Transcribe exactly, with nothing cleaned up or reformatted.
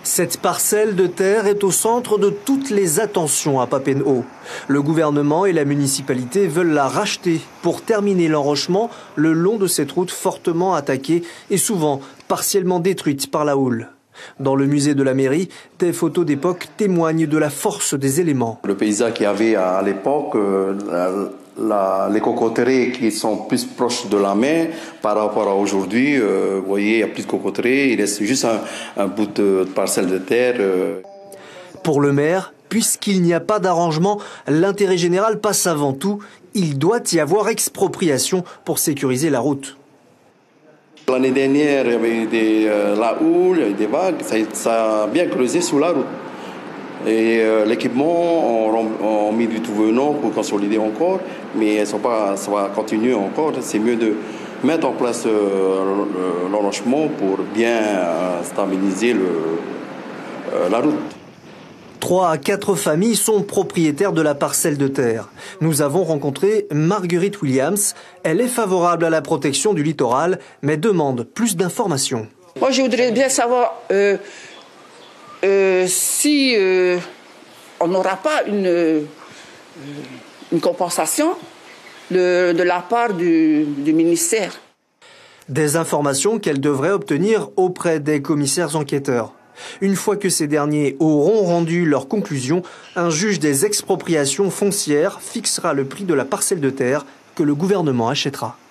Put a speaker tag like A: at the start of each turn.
A: Cette parcelle de terre est au centre de toutes les attentions à Papenhaut. Le gouvernement et la municipalité veulent la racheter pour terminer l'enrochement le long de cette route fortement attaquée et souvent partiellement détruite par la houle. Dans le musée de la mairie, des photos d'époque témoignent de la force des éléments.
B: Le paysage qu'il y avait à l'époque, euh, la, les cocoteraies qui sont plus proches de la mer par rapport à aujourd'hui, euh, vous voyez, il n'y a plus de cocoteraies, il reste juste un, un bout de parcelle de terre. Euh.
A: Pour le maire, puisqu'il n'y a pas d'arrangement, l'intérêt général passe avant tout. Il doit y avoir expropriation pour sécuriser la route.
B: L'année dernière, il y avait des, euh, la houle, il y avait des vagues, ça, ça a bien creusé sous la route. Et euh, l'équipement, on, on mis du tout venant pour consolider encore, mais sont pas, ça va continuer encore. C'est mieux de mettre en place euh, l'enrochement pour bien euh, stabiliser le, euh, la route.
A: Trois à quatre familles sont propriétaires de la parcelle de terre. Nous avons rencontré Marguerite Williams. Elle est favorable à la protection du littoral, mais demande plus d'informations.
C: Moi, je voudrais bien savoir euh, euh, si euh, on n'aura pas une, euh, une compensation de, de la part du, du ministère.
A: Des informations qu'elle devrait obtenir auprès des commissaires enquêteurs. Une fois que ces derniers auront rendu leur conclusion, un juge des expropriations foncières fixera le prix de la parcelle de terre que le gouvernement achètera.